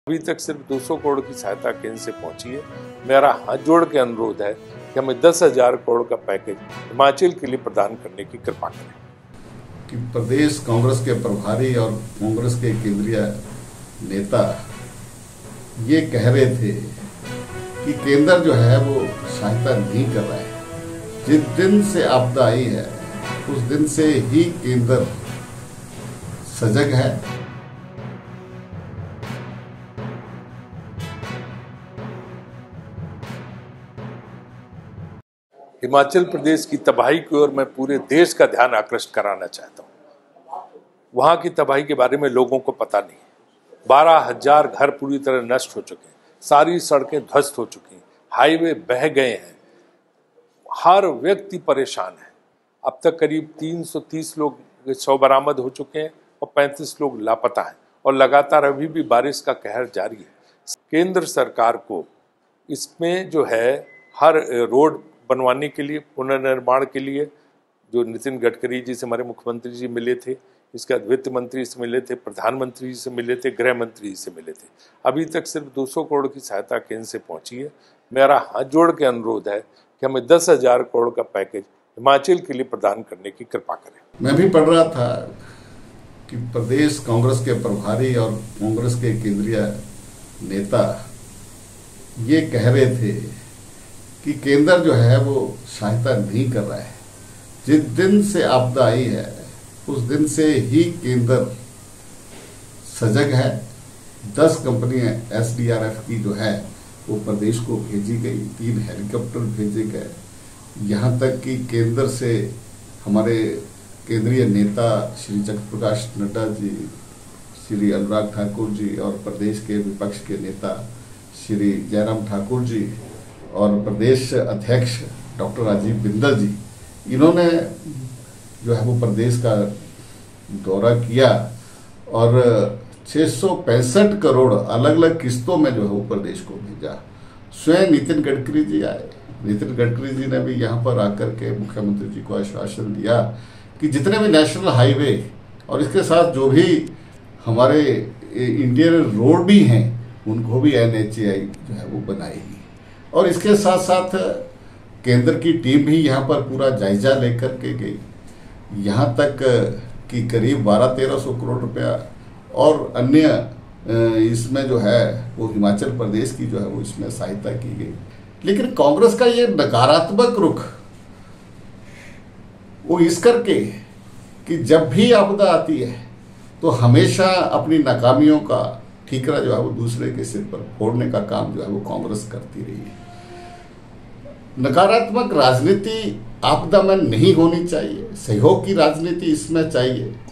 अभी तक सिर्फ 200 करोड़ की सहायता केंद्र से पहुंची है। मेरा हाथ जोड़ के अनुरोध है कि हमें 10,000 करोड़ का पैकेज हिमाचल के लिए प्रदान करने की कृपा करें। कि प्रदेश कांग्रेस के प्रभारी और कांग्रेस के केंद्रीय नेता ये कह रहे थे कि केंद्र जो है वो सहायता नहीं कर रहा है। जिस दिन से आपदा आई है उस दिन से ही केंद्र सजग है। हिमाचल प्रदेश की तबाही की ओर मैं पूरे देश का ध्यान आकृष्ट कराना चाहता हूँ। वहां की तबाही के बारे में लोगों को पता नहीं है। 12,000 घर पूरी तरह नष्ट हो चुके हैं, सारी सड़कें ध्वस्त हो चुकी हैं, हाईवे बह गए हैं, हर व्यक्ति परेशान है। अब तक करीब 330 लोग शव बरामद हो चुके हैं और 35 लोग लापता हैं और लगातार अभी भी बारिश का कहर जारी है। केंद्र सरकार को इसमें जो है हर रोड बनवाने के लिए, पुनर्निर्माण के लिए, जो नितिन गडकरी जी से हमारे मुख्यमंत्री जी मिले थे, इसके बाद वित्त मंत्री से मिले थे, प्रधानमंत्री जी से मिले थे, गृह मंत्री जी से मिले थे। अभी तक सिर्फ 200 करोड़ की सहायता केंद्र से पहुंची है। मेरा हाथ जोड़ के अनुरोध है कि हमें 10,000 करोड़ का पैकेज हिमाचल के लिए प्रदान करने की कृपा करें। मैं भी पढ़ रहा था कि प्रदेश कांग्रेस के प्रभारी और कांग्रेस के केंद्रीय नेता ये कह रहे थे कि केंद्र जो है वो सहायता नहीं कर रहा है। जिस दिन से आपदा आई है उस दिन से ही केंद्र सजग है। 10 कंपनियां SDRF की जो है वो प्रदेश को भेजी गई, 3 हेलीकॉप्टर भेजे गए। यहाँ तक कि केंद्र से हमारे केंद्रीय नेता श्री जगत प्रकाश नड्डा जी, श्री अनुराग ठाकुर जी और प्रदेश के विपक्ष के नेता श्री जयराम ठाकुर जी और प्रदेश अध्यक्ष डॉक्टर राजीव बिंदल जी, इन्होंने जो है वो प्रदेश का दौरा किया और 665 करोड़ अलग अलग किस्तों में जो है वो प्रदेश को भेजा। स्वयं नितिन गडकरी जी आए। नितिन गडकरी जी ने भी यहाँ पर आकर के मुख्यमंत्री जी को आश्वासन दिया कि जितने भी नेशनल हाईवे और इसके साथ जो भी हमारे इंडियन रोड भी हैं उनको भी NHAI जो है वो बनाएगी। और इसके साथ साथ केंद्र की टीम भी यहाँ पर पूरा जायजा लेकर के गई। यहाँ तक कि करीब 1200-1300 करोड़ रुपया और अन्य इसमें जो है वो हिमाचल प्रदेश की जो है वो इसमें सहायता की गई। लेकिन कांग्रेस का ये नकारात्मक रुख वो इस करके कि जब भी आपदा आती है तो हमेशा अपनी नाकामियों का ठीकरा जो है वो दूसरे के सिर पर फोड़ने का काम जो है वो कांग्रेस करती रही है। नकारात्मक राजनीति आपदा में नहीं होनी चाहिए, सहयोग की राजनीति इसमें चाहिए।